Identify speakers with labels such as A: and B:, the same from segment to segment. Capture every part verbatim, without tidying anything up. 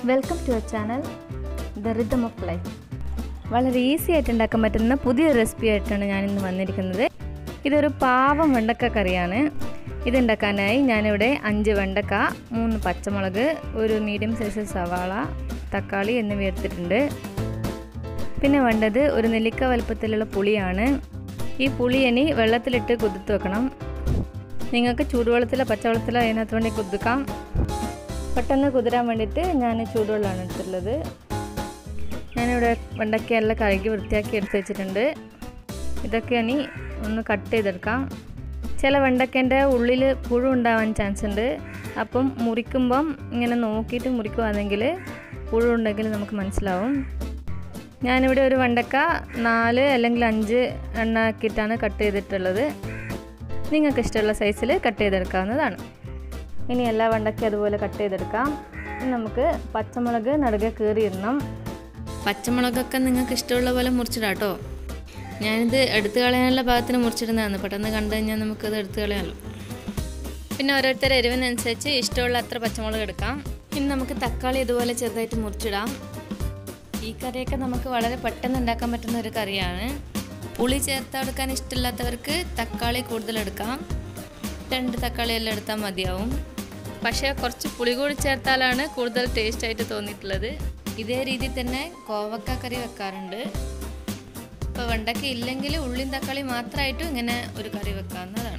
A: Welcome to our channel the rhythm of life. വളരെ easy ആയിട്ട് ഉണ്ടാക്കാൻ പറ്റുന്ന പുതിയൊരു റെസിപ്പി ആയിട്ടാണ് ഞാനിന്ന് വന്നിരിക്കുന്നത്. ഇതൊരു പാവം വെണ്ടക്ക കറിയാണ്. ഇതുണ്ടാക്കാനായി ഞാനിവിടെ അഞ്ച് വെണ്ടക്ക, മൂന്ന് പച്ചമുളക്, ഒരു മീഡിയം സൈസ് സവാള, തക്കാളി എന്നിവ എടുത്തിട്ടുണ്ട്. പിന്നെ വേണ്ടത് ഒരു നെല്ലിക്ക വലുപ്പത്തിലുള്ള പുളിയാണ്. ഈ പുളി ഇനി വെള്ളത്തിലിട്ട് കുതിർത്ത് വെക്കണം. നിങ്ങൾക്ക് ചൂടുവെള്ളത്തിലോ പച്ചവെള്ളത്തിലോ അതിനകത്ത് വേണ്ടി കുതിർക്കാം. പെട്ടെന്ന് കുതിരാൻ വേണ്ടിയിട്ട് ഞാൻ ചൂടുവെള്ളമാണ് എടുത്തിട്ടുള്ളത്. ഞാനിവിടെ വെണ്ടയ്ക്കയെല്ലാം കഴുകി വൃത്തിയാക്കി എടുത്ത് വെച്ചിട്ടുണ്ട്. ഇതൊക്കെ ഇനി ഒന്ന് കട്ട് ചെയ്തെടുക്കാം. ചില വെണ്ടയ്ക്കേൻ്റെ ഉള്ളിൽ പുഴു ഉണ്ടാവാൻ ചാൻസ് ഉണ്ട്. അപ്പം മുറിക്കുമ്പം ഇങ്ങനെ നോക്കിയിട്ട് മുറിക്കുകയാണെങ്കിൽ പുഴു ഉണ്ടെങ്കിൽ നമുക്ക് മനസ്സിലാവും. ഞാനിവിടെ ഒരു വെണ്ടക്ക നാല് അല്ലെങ്കിൽ അഞ്ച് എണ്ണ ആക്കിയിട്ടാണ് കട്ട് ചെയ്തിട്ടുള്ളത്. നിങ്ങൾക്ക് ഇഷ്ടമുള്ള സൈസിൽ കട്ട് ചെയ്തെടുക്കാവുന്നതാണ്. ഇനി എല്ലാ വെണ്ടയ്ക്ക അതുപോലെ കട്ട് ചെയ്തെടുക്കാം. ഇനി നമുക്ക് പച്ചമുളക് നടുകെ കീറിയിടണം.
B: പച്ചമുളകൊക്കെ നിങ്ങൾക്ക് ഇഷ്ടമുള്ള പോലെ മുറിച്ചിടാം കേട്ടോ. ഞാനിത് എടുത്തു കളയാനുള്ള ഭാഗത്തിന് മുറിച്ചിടുന്നതാണ്. പെട്ടെന്ന് കണ്ടു കഴിഞ്ഞാൽ നമുക്കത് എടുത്തു കളയാമല്ലോ. പിന്നെ ഓരോരുത്തർ എരിവിനനുസരിച്ച് ഇഷ്ടമുള്ള അത്ര പച്ചമുളക് എടുക്കാം. ഇനി നമുക്ക് തക്കാളി ഇതുപോലെ ചെറുതായിട്ട് മുറിച്ചിടാം. ഈ കറിയൊക്കെ നമുക്ക് വളരെ പെട്ടെന്ന് ഉണ്ടാക്കാൻ പറ്റുന്ന ഒരു കറിയാണ്. പുളി ചേർത്തെടുക്കാൻ ഇഷ്ടമില്ലാത്തവർക്ക് തക്കാളി കൂടുതലെടുക്കാം. രണ്ട് തക്കാളിയെല്ലാം എടുത്താൽ മതിയാവും. പക്ഷേ കുറച്ച് പുളി കൂടി ചേർത്താലാണ് കൂടുതൽ ടേസ്റ്റായിട്ട് തോന്നിയിട്ടുള്ളത്. ഇതേ രീതിയിൽ തന്നെ കോവക്ക കറി വെക്കാറുണ്ട്. ഇപ്പോൾ വെണ്ടയ്ക്ക ഇല്ലെങ്കിൽ ഉള്ളിയും തക്കാളി മാത്രമായിട്ടും ഇങ്ങനെ ഒരു കറി വെക്കാവുന്നതാണ്.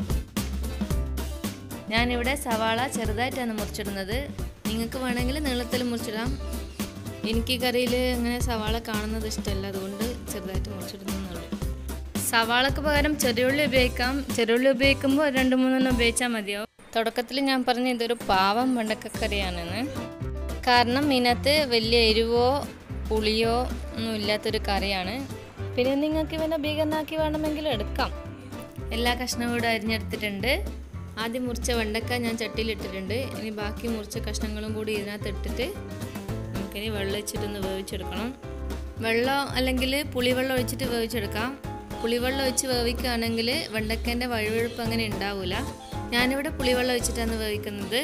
B: ഞാനിവിടെ സവാള ചെറുതായിട്ടാണ് മുറിച്ചിടുന്നത്. നിങ്ങൾക്ക് വേണമെങ്കിൽ നീളത്തിൽ മുറിച്ചിടാം. എനിക്ക് ഈ കറിയിൽ ഇങ്ങനെ സവാള കാണുന്നത് ഇഷ്ടമല്ല, അതുകൊണ്ട് ചെറുതായിട്ട് മുറിച്ചിടുന്നുള്ളൂ. സവാളക്ക് പകരം ചെറിയുള്ളി ഉപയോഗിക്കാം. ചെറിയുള്ളി ഉപയോഗിക്കുമ്പോൾ രണ്ട് മൂന്നെണ്ണം ഉപയോഗിച്ചാൽ മതിയാവും. തുടക്കത്തിൽ ഞാൻ പറഞ്ഞ ഇതൊരു പാവം വെണ്ടക്കക്കറിയാണെന്ന്. കാരണം ഇതിനകത്ത് വലിയ എരിവോ പുളിയോ ഒന്നും ഇല്ലാത്തൊരു കറിയാണ്. പിന്നെ നിങ്ങൾക്ക് ഇവനെ ബീഗനാക്കി വേണമെങ്കിൽ എടുക്കാം. എല്ലാ കഷ്ണവും ഇവിടെ അരിഞ്ഞെടുത്തിട്ടുണ്ട്. ആദ്യം മുറിച്ച വെണ്ടക്ക ഞാൻ ചട്ടിയിലിട്ടിട്ടുണ്ട്. ഇനി ബാക്കി മുറിച്ച കഷ്ണങ്ങളും കൂടി ഇതിനകത്ത് ഇട്ടിട്ട് നമുക്കിനി വെള്ളം ഒഴിച്ചിട്ടൊന്ന് വേവിച്ചെടുക്കണം. വെള്ളം അല്ലെങ്കിൽ പുളിവെള്ളം ഒഴിച്ചിട്ട് വേവിച്ചെടുക്കാം. പുളിവെള്ളം ഒഴിച്ച് വേവിക്കുകയാണെങ്കിൽ വെണ്ടക്കേൻ്റെ വഴുവഴുപ്പ് അങ്ങനെ ഉണ്ടാവില്ല. ഞാനിവിടെ പുളിവെള്ളം ഒഴിച്ചിട്ടാണ് വേവിക്കുന്നത്.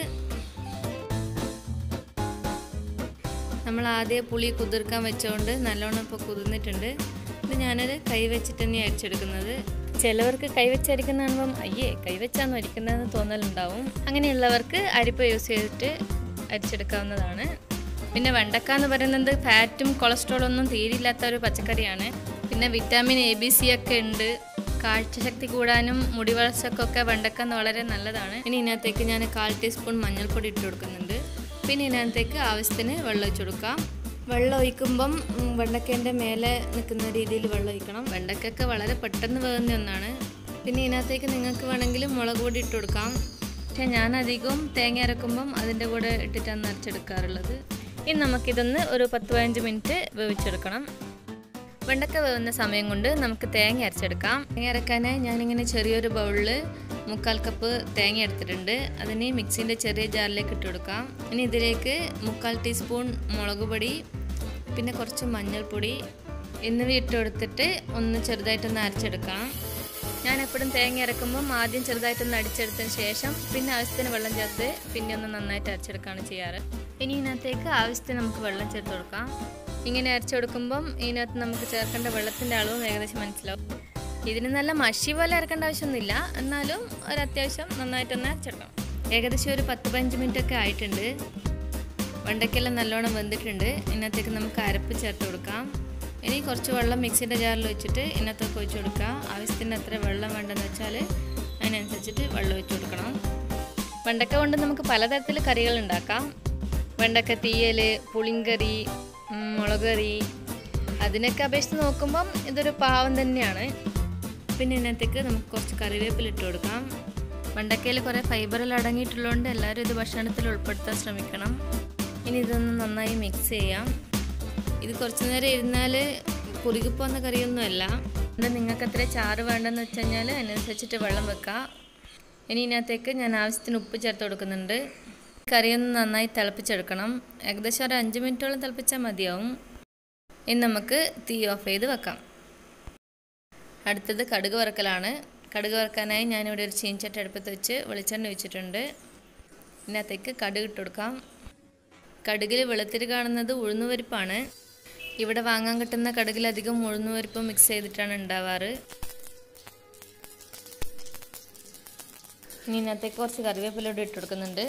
B: നമ്മൾ ആദ്യം പുളി കുതിർക്കാൻ വെച്ചുകൊണ്ട് നല്ലോണം ഇപ്പോൾ കുതിർന്നിട്ടുണ്ട്. ഇത് ഞാനൊരു കൈ വെച്ചിട്ട് തന്നെയാണ് അരിച്ചെടുക്കുന്നത്. ചിലവർക്ക് കൈവച്ച് അരിക്കുന്ന കാണുമ്പം അയ്യേ കൈവച്ചാന്ന് അരിക്കുന്നതെന്ന് തോന്നലുണ്ടാവും. അങ്ങനെയുള്ളവർക്ക് അരിപ്പ യൂസ് ചെയ്തിട്ട് അരിച്ചെടുക്കാവുന്നതാണ്. പിന്നെ വെണ്ടക്ക എന്ന് പറയുന്നത് ഫാറ്റും കൊളസ്ട്രോളും ഒന്നും തീരില്ലാത്ത ഒരു പച്ചക്കറിയാണ്. പിന്നെ വിറ്റാമിൻ എ ബി സി ഒക്കെ ഉണ്ട്. കാഴ്ചശക്തി കൂടാനും മുടി വളർച്ചക്കൊക്കെ വെണ്ടക്ക വളരെ നല്ലതാണ്. ഇനി ഇതിനകത്തേക്ക് ഞാൻ കാൽ ടീസ്പൂൺ മഞ്ഞൾപ്പൊടി ഇട്ട് കൊടുക്കുന്നുണ്ട്. പിന്നെ ഇതിനകത്തേക്ക് ആവശ്യത്തിന് വെള്ളം ഒഴിച്ചു കൊടുക്കാം. വെള്ളം ഒഴിക്കുമ്പം വെണ്ടക്കേൻ്റെ മേലെ നിൽക്കുന്ന രീതിയിൽ വെള്ളം ഒഴിക്കണം. വെണ്ടക്കൊക്കെ വളരെ പെട്ടെന്ന് വേകുന്ന ഒന്നാണ്. പിന്നെ ഇതിനകത്തേക്ക് നിങ്ങൾക്ക് വേണമെങ്കിൽ മുളക് പൊടി ഇട്ട് കൊടുക്കാം. പക്ഷേ ഞാൻ അധികവും തേങ്ങ അരക്കുമ്പം അതിൻ്റെ കൂടെ ഇട്ടിട്ടാണ് അരച്ചെടുക്കാറുള്ളത്. ഇനി നമുക്കിതൊന്ന് ഒരു പത്ത് പതിനഞ്ച് മിനിറ്റ് വേവിച്ചെടുക്കണം. വെണ്ടക്ക വേവുന്ന സമയം കൊണ്ട് നമുക്ക് തേങ്ങ അരച്ചെടുക്കാം. തേങ്ങ അരക്കാനായി ഞാനിങ്ങനെ ചെറിയൊരു ബൗളിൽ മുക്കാൽ കപ്പ് തേങ്ങ എടുത്തിട്ടുണ്ട്. അതിന് മിക്സിൻ്റെ ചെറിയ ജാറിലേക്ക് ഇട്ട് കൊടുക്കാം. ഇനി ഇതിലേക്ക് മുക്കാൽ ടീസ്പൂൺ മുളക് പൊടി, പിന്നെ കുറച്ച് മഞ്ഞൾപ്പൊടി എന്നിവ ഇട്ട് കൊടുത്തിട്ട് ഒന്ന് ചെറുതായിട്ടൊന്ന് അരച്ചെടുക്കണം. ഞാൻ എപ്പോഴും തേങ്ങ അരക്കുമ്പം ആദ്യം ചെറുതായിട്ടൊന്ന് അടിച്ചെടുത്തതിന് ശേഷം പിന്നെ ആവശ്യത്തിന് വെള്ളം ചേർത്ത് പിന്നെ ഒന്ന് നന്നായിട്ട് അരച്ചെടുക്കുകയാണ് ചെയ്യാറ്. ഇനി ഇതിനകത്തേക്ക് ആവശ്യത്തിന് നമുക്ക് വെള്ളം ചേർത്ത് കൊടുക്കാം. ഇങ്ങനെ അരച്ചു കൊടുക്കുമ്പം ഇതിനകത്ത് നമുക്ക് ചേർക്കേണ്ട വെള്ളത്തിൻ്റെ അളവും ഏകദേശം മനസ്സിലാവും. ഇതിന് നല്ല മഷി പോലെ അരക്കേണ്ട ആവശ്യമൊന്നുമില്ല, എന്നാലും ഒരു അത്യാവശ്യം നന്നായിട്ടൊന്ന് അരച്ചെടുക്കണം. ഏകദേശം ഒരു പത്ത് പതിനഞ്ച് മിനിറ്റ് ഒക്കെ ആയിട്ടുണ്ട്. വെണ്ടയ്ക്കെല്ലാം നല്ലോണം വെന്തിട്ടുണ്ട്. ഇതിനകത്തേക്ക് നമുക്ക് അരപ്പ് ചേർത്ത് കൊടുക്കാം. ഇനി കുറച്ച് വെള്ളം മിക്സിൻ്റെ ജാറിൽ വെച്ചിട്ട് ഇതിനകത്തൊക്കെ ഒഴിച്ച് കൊടുക്കുക. ആവശ്യത്തിന് എത്ര വെള്ളം വേണ്ടെന്ന് വെച്ചാൽ അതിനനുസരിച്ചിട്ട് വെള്ളം ഒഴിച്ച് കൊടുക്കണം. വെണ്ടക്ക കൊണ്ട് നമുക്ക് പലതരത്തിൽ കറികൾ ഉണ്ടാക്കാം. വെണ്ടക്ക തീയൽ, പുളിങ്കറി, മുളക് കറി, അതിനൊക്കെ അപേക്ഷിച്ച് നോക്കുമ്പം ഇതൊരു പാവം തന്നെയാണ്. പിന്നെ ഇതിനകത്തേക്ക് നമുക്ക് കുറച്ച് കറിവേപ്പില ഇട്ട് കൊടുക്കാം. വെണ്ടക്കയിൽ കുറേ ഫൈബറിൽ അടങ്ങിയിട്ടുള്ളതുകൊണ്ട് എല്ലാവരും ഇത് ഭക്ഷണത്തിൽ ഉൾപ്പെടുത്താൻ ശ്രമിക്കണം. ഇനി ഇതൊന്ന് നന്നായി മിക്സ് ചെയ്യാം. ഇത് കുറച്ച് നേരം ഇരുന്നാൽ കുറുകിപ്പോകുന്ന കറിയൊന്നുമല്ല. അത് നിങ്ങൾക്ക് എത്ര ചാറ് വേണ്ടെന്ന് വെച്ച് കഴിഞ്ഞാൽ അതിനനുസരിച്ചിട്ട് വെള്ളം വെക്കാം. ഇനി ഇതിനകത്തേക്ക് ഞാൻ ആവശ്യത്തിന് ഉപ്പ് ചേർത്ത് കൊടുക്കുന്നുണ്ട്. കറിയൊന്ന് നന്നായി തിളപ്പിച്ചെടുക്കണം. ഏകദേശം ഒരു അഞ്ച് മിനിറ്റോളം തിളപ്പിച്ചാൽ മതിയാവും. ഇനി നമുക്ക് തീ ഓഫ് ചെയ്ത് വെക്കാം. അടുത്തത് കടുക് വറുക്കലാണ്. കടുക് വറുക്കാനായി ഞാനിവിടെ ഒരു ചീനച്ചട്ടി അടുപ്പത്ത് വെച്ച് വെളിച്ചെണ്ണ ഒഴിച്ചിട്ടുണ്ട്. ഇതിനകത്തേക്ക് കടുക് ഇട്ട് കൊടുക്കാം. കടുകിൽ വെളുത്തിൽ കാണുന്നത് ഉഴുന്നുപരിപ്പാണ്. ഇവിടെ വാങ്ങാൻ കിട്ടുന്ന കടുകിലധികം ഉഴുന്നുപരിപ്പ് മിക്സ് ചെയ്തിട്ടാണ് ഉണ്ടാവാറ്. ഇനി ഇതിനകത്തേക്ക് കുറച്ച് കറിവേപ്പിലൂടെ ഇട്ട് കൊടുക്കുന്നുണ്ട്.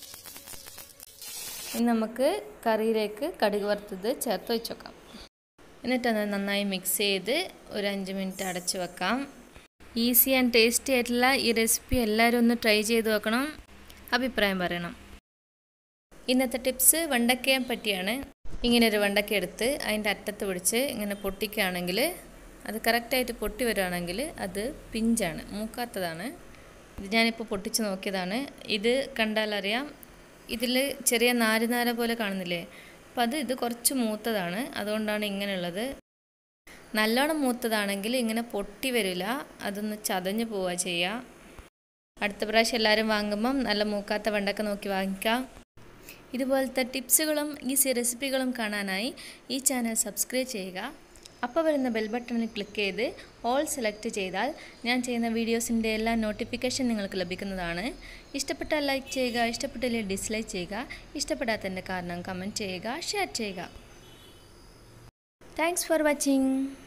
B: ഇനി നമുക്ക് കറിയിലേക്ക് കടുക് വറുത്തത് ചേർത്ത് വെച്ച് വെക്കാം. എന്നിട്ടത് നന്നായി മിക്സ് ചെയ്ത് ഒരു അഞ്ച് മിനിറ്റ് അടച്ച് വെക്കാം. ഈസി ആൻഡ് ടേസ്റ്റി ആയിട്ടുള്ള ഈ റെസിപ്പി എല്ലാവരും ഒന്ന് ട്രൈ ചെയ്ത് നോക്കണം, അഭിപ്രായം പറയണം. ഇന്നത്തെ ടിപ്സ് വെണ്ടയ്ക്കയെ പറ്റിയാണ്. ഇങ്ങനെ ഒരു വെണ്ടയ്ക്ക എടുത്ത് അതിൻ്റെ അറ്റത്ത് പിടിച്ച് ഇങ്ങനെ പൊട്ടിക്കുകയാണെങ്കിൽ അത് കറക്റ്റായിട്ട് പൊട്ടി വരുവാണെങ്കിൽ അത് പിഞ്ചാണ്, മൂക്കാത്തതാണ്. ഇത് ഞാനിപ്പോൾ പൊട്ടിച്ച് നോക്കിയതാണ്. ഇത് കണ്ടാലറിയാം, ഇതിൽ ചെറിയ നാര് നാര പോലെ കാണുന്നില്ലേ, അപ്പോൾ അത് ഇത് കുറച്ച് മൂത്തതാണ്, അതുകൊണ്ടാണ് ഇങ്ങനെയുള്ളത്. നല്ലോണം മൂത്തതാണെങ്കിൽ ഇങ്ങനെ പൊട്ടി വരില്ല, അതൊന്ന് ചതഞ്ഞ് പോവുക ചെയ്യുക. അടുത്ത പ്രാവശ്യം എല്ലാവരും വാങ്ങുമ്പം നല്ല മൂക്കാത്ത വെണ്ടക്ക നോക്കി വാങ്ങിക്കാം. ഇതുപോലത്തെ ടിപ്സുകളും ഈസി റെസിപ്പികളും കാണാനായി ഈ ചാനൽ സബ്സ്ക്രൈബ് ചെയ്യുക. അപ്പോൾ വരുന്ന ബെൽ ബട്ടണിൽ ക്ലിക്ക് ചെയ്ത് ഓൾ സെലക്ട് ചെയ്താൽ ഞാൻ ചെയ്യുന്ന വീഡിയോസിൻ്റെ എല്ലാ നോട്ടിഫിക്കേഷൻ നിങ്ങൾക്ക് ലഭിക്കുന്നതാണ്. ഇഷ്ടപ്പെട്ടാൽ ലൈക്ക് ചെയ്യുക, ഇഷ്ടപ്പെട്ടില്ലെങ്കിൽ ഡിസ്ലൈക്ക് ചെയ്യുക, ഇഷ്ടപ്പെടാത്തതിൻ്റെ കാരണം കമൻറ്റ് ചെയ്യുക, ഷെയർ ചെയ്യുക. Thanks for watching.